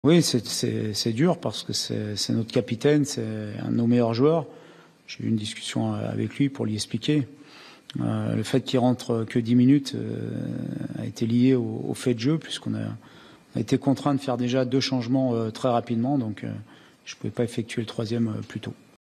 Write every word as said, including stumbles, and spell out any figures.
Oui, c'est dur parce que c'est notre capitaine, c'est un de nos meilleurs joueurs. J'ai eu une discussion avec lui pour lui expliquer. Euh, le fait qu'il rentre que dix minutes euh, a été lié au, au fait de jeu, puisqu'on a, on a été contraint de faire déjà deux changements euh, très rapidement, donc euh, je ne pouvais pas effectuer le troisième euh, plus tôt.